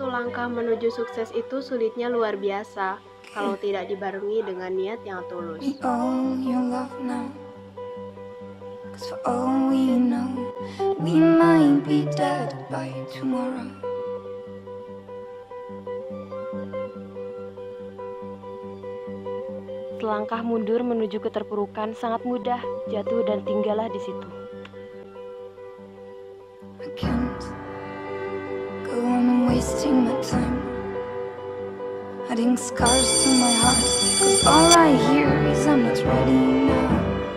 Satu langkah menuju sukses itu sulitnya luar biasa kalau tidak dibarengi dengan niat yang tulus. Selangkah mundur menuju keterpurukan sangat mudah, jatuh dan tinggallah di situ. I can't go on wasting my time, adding scars to my heart, 'cause all I hear is I'm not ready now.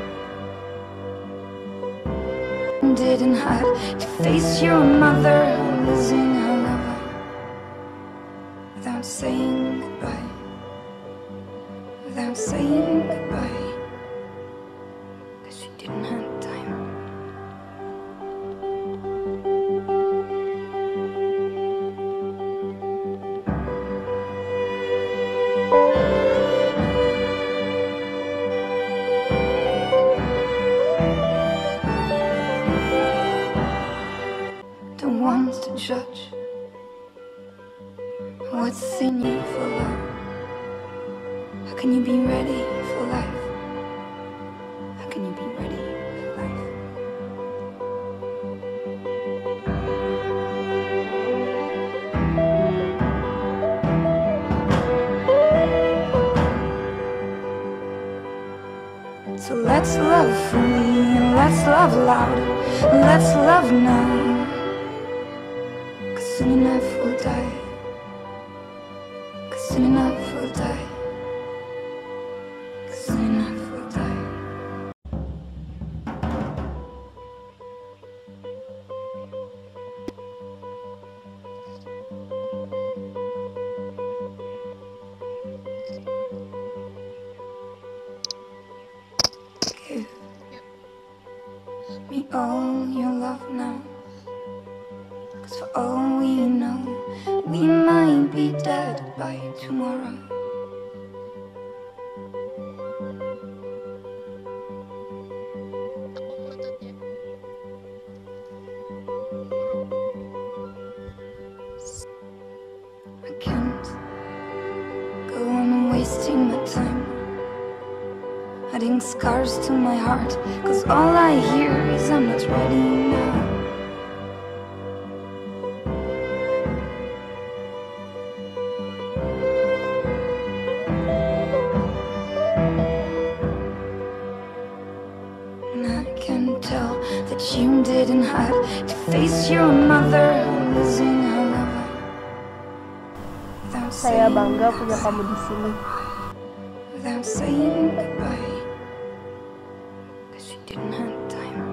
Didn't have to face your mother losing her lover without saying goodbye, without saying goodbye, 'cause she didn't have time. Don't want to judge what's in you for love. How can you be ready for life? How can you be ready for life? So let's love fully and let's love loud. Let's love now. Soon enough we'll die. 'Cause soon enough we'll die. 'Cause soon enough we'll die. Give me all your love now. 'Cause for all we know, we might be dead by tomorrow. I can't go on wasting my time, adding scars to my heart, 'cause all I hear is I'm not ready now. That you didn't have to face your mother losing her lover. Saya bangga punya kamu di sini. Without saying goodbye, 'cause you didn't have time.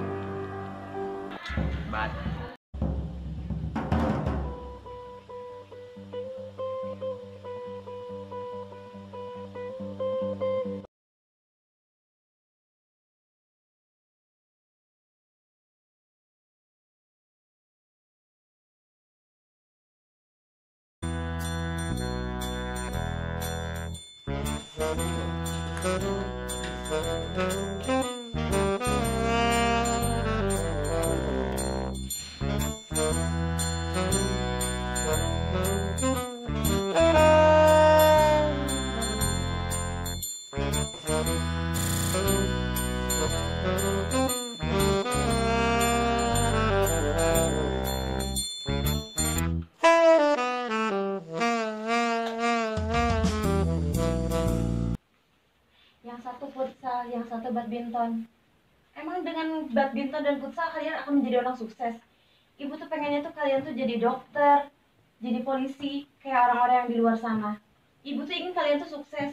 Yang satu futsal, yang satu badminton. Emang dengan badminton dan futsal kalian akan menjadi orang sukses? Ibu tuh pengennya tuh kalian tuh jadi dokter, jadi polisi, kayak orang-orang yang di luar sana. Ibu tuh ingin kalian tuh sukses.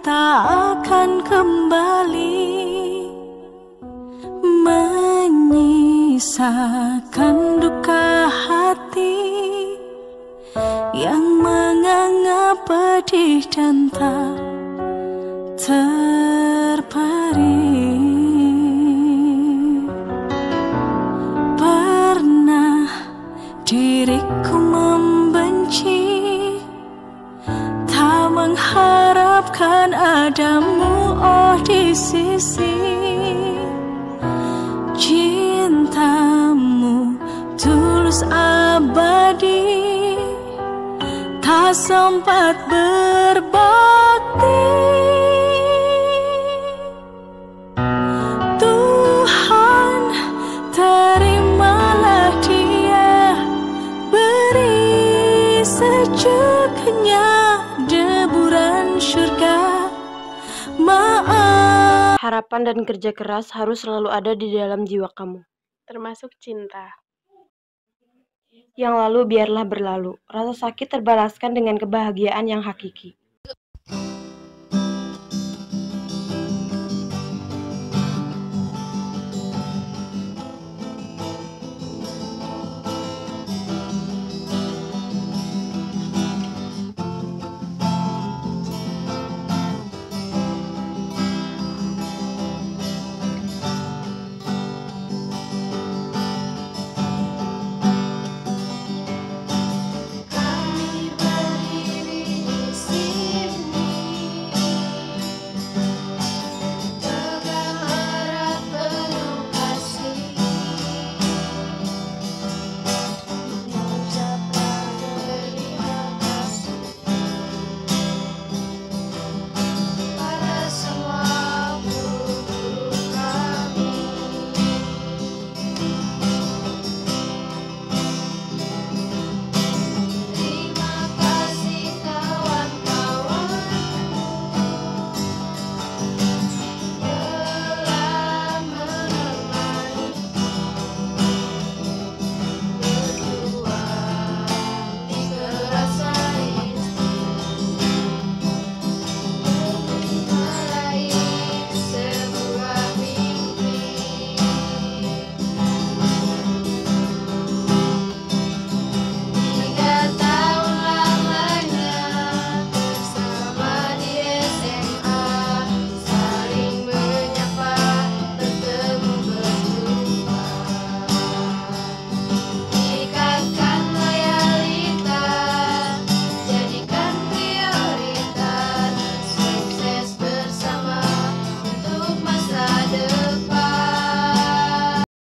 tak akan kembali, menyisakan duka hati yang menganga pedih dan tak terperi. Pernah diriku membenci, tak mengharapkan adamu oh di sisi. Cintamu tulus abadi, tak sempat berbakti. Tuhan, terimalah dia, beri sejuknya deburan surga. Maaf. Harapan dan kerja keras harus selalu ada di dalam jiwa kamu. termasuk cinta. Yang lalu biarlah berlalu. Rasa sakit terbalaskan dengan kebahagiaan yang hakiki.